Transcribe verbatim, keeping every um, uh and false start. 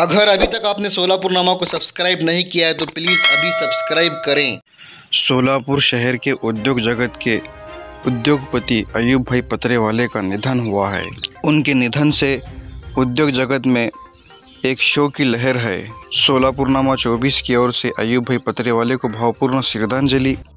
अगर अभी तक आपने सोलापुरनामा को सब्सक्राइब नहीं किया है तो प्लीज़ अभी सब्सक्राइब करें। सोलापुर शहर के उद्योग जगत के उद्योगपति अयूब भाई पतरेवाले का निधन हुआ है। उनके निधन से उद्योग जगत में एक शोक की लहर है। सोलापुरनामा चौबीस की ओर से अयूब भाई पतरेवाले को भावपूर्ण श्रद्धांजलि।